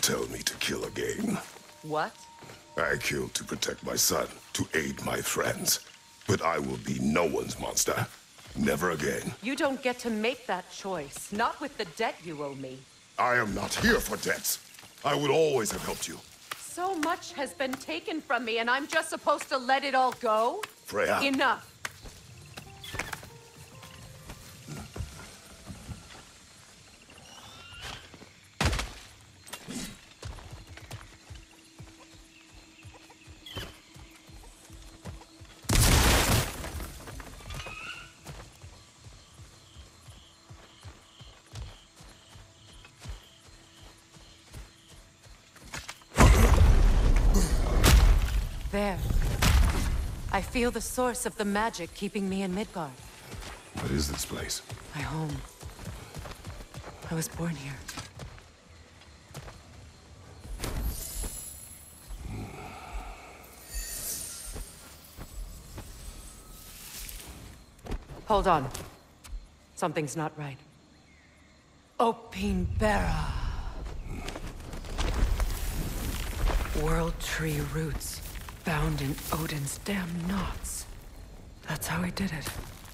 tell me to kill again. What? I killed to protect my son, to aid my friends. But I will be no one's monster. Never again. You don't get to make that choice. Not with the debt you owe me. I am not here for debts. I would always have helped you. So much has been taken from me, and I'm just supposed to let it all go? Freya. Enough. There. I feel the source of the magic keeping me in Midgard. What is this place? My home. I was born here. Hold on. Something's not right. Opinbera. World Tree roots. Bound in Odin's damn knots. That's how he did it.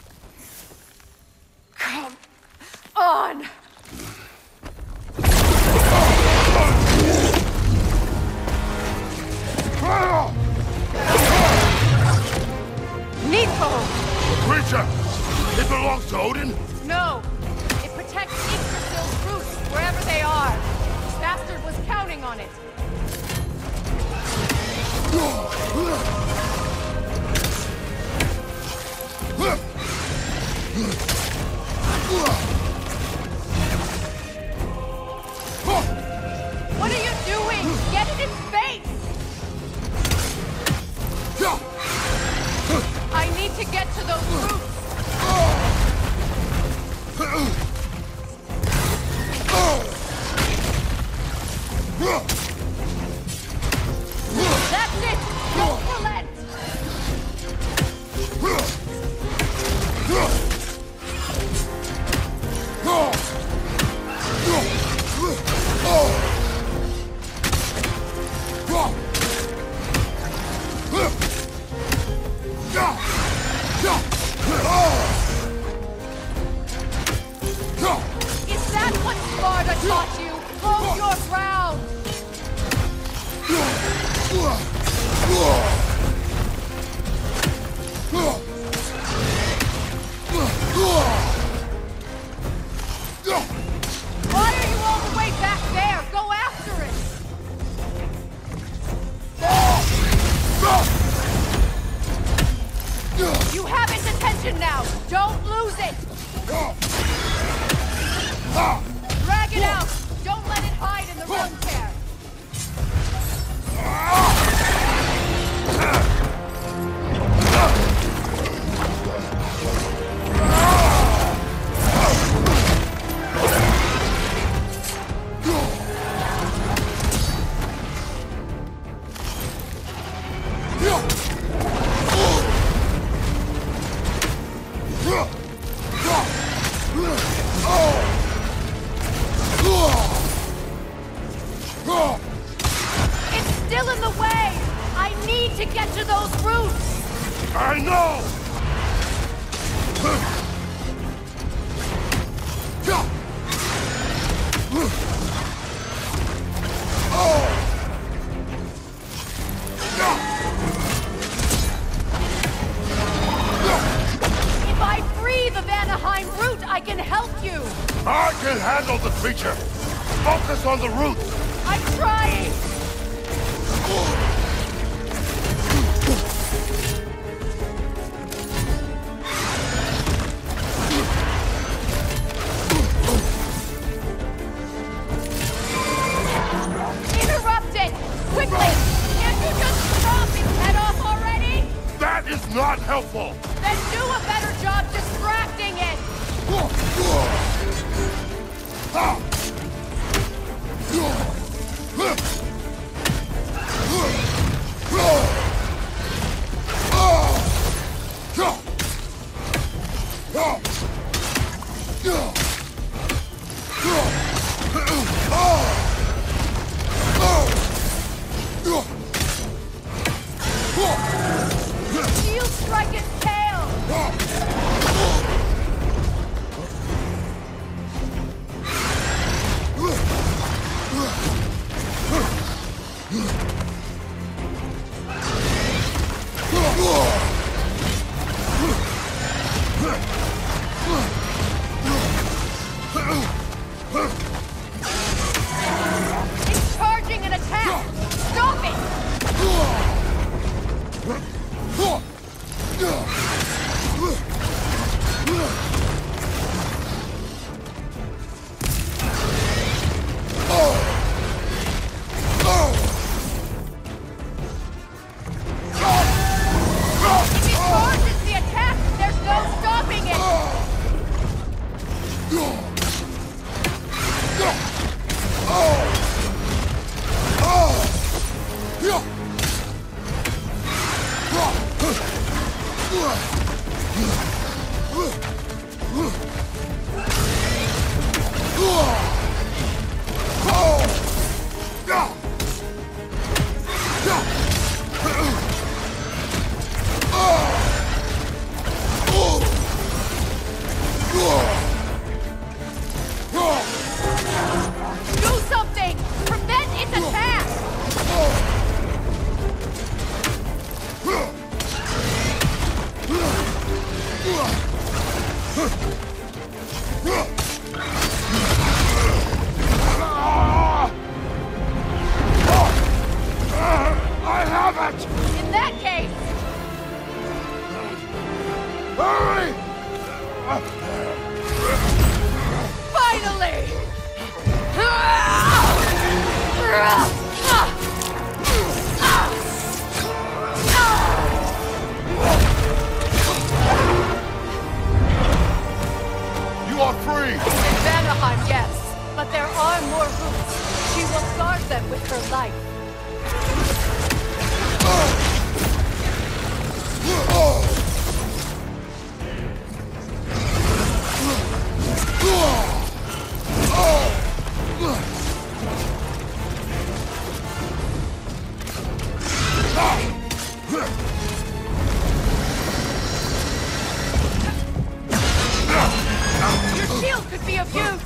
Come on! Nico! The creature! It belongs to Odin? No! It protects Yggdrasil's roots, wherever they are. This bastard was counting on it. What are you doing? Get it in space! I need to get to those roots! That's it! Don't relent! Is that what Sparta taught you? Hold your ground! Why are you all the way back there? Go after it! You have its attention now! Don't lose it! Drag it out! Don't let it hide in the realm tear! It's still in the way! I need to get to those roots! I know! If I free the Vanaheim root, I can help you! I can handle the creature! Focus on the roots! I'm trying! Interrupt it! Quickly! Can't you just chop its head off already? That is not helpful! Then do a better job distracting it! In that case... Hurry! Finally! You are free! In Vanaheim, yes. But there are more roots. She will guard them with her life. Your shield could be of use!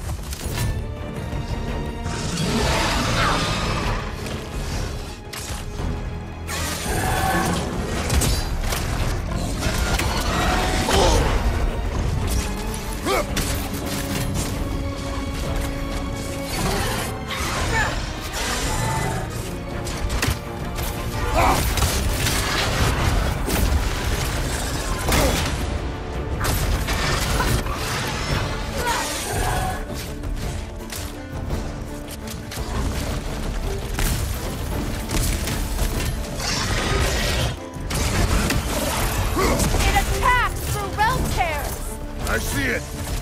I see it!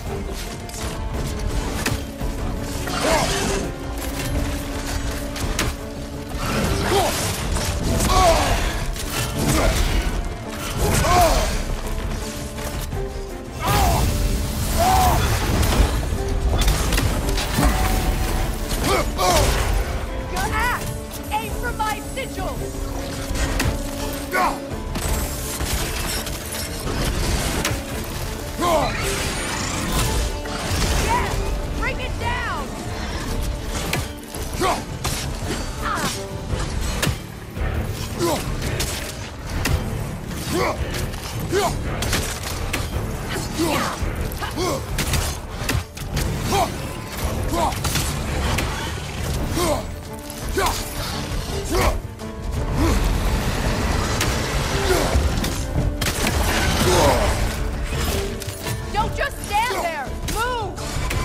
Your axe! Aim for my sigil! Yes! Bring it down! Don't just stand there! Move!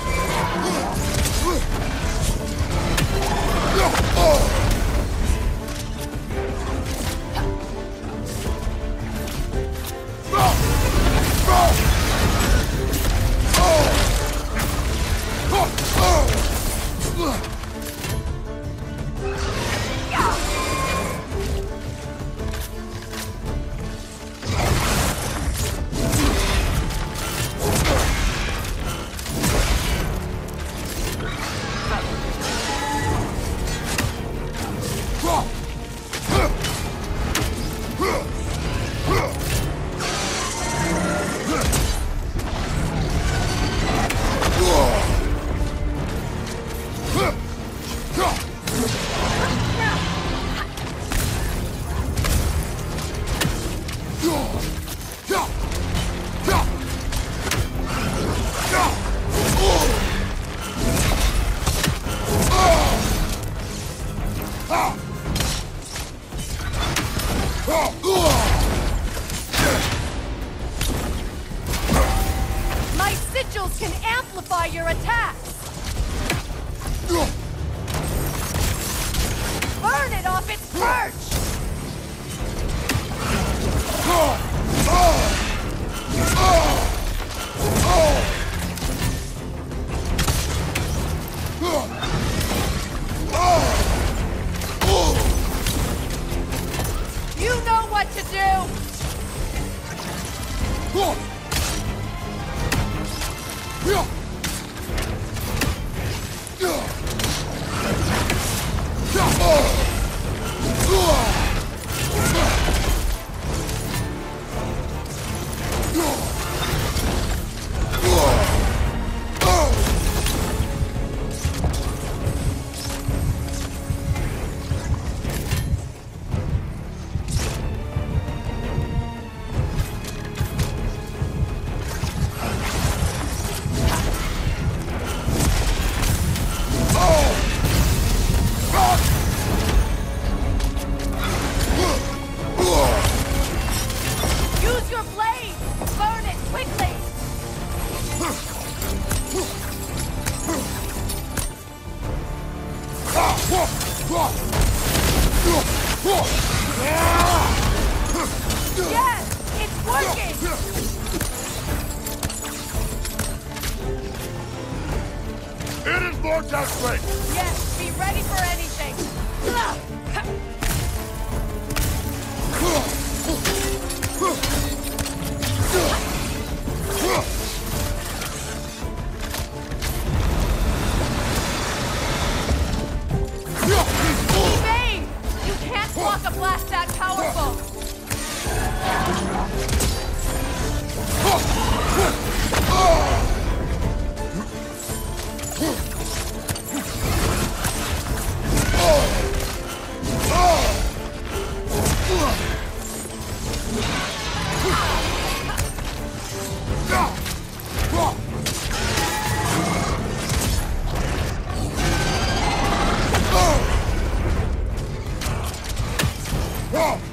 My sigils can amplify your attacks! Burn it off its perch! You know what to do! Yes! It's working! It is Vortex Blade! Yes, be ready for anything! Evade! You can't block a blast that powerful! Oh!